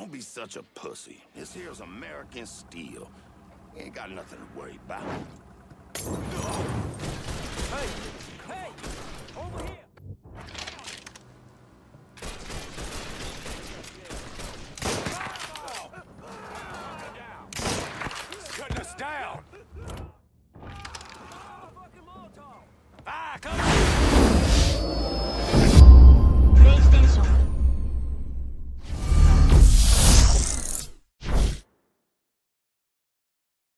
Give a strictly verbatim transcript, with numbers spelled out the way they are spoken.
Don't be such a pussy. This here's American steel. You ain't got nothing to worry about. Hey!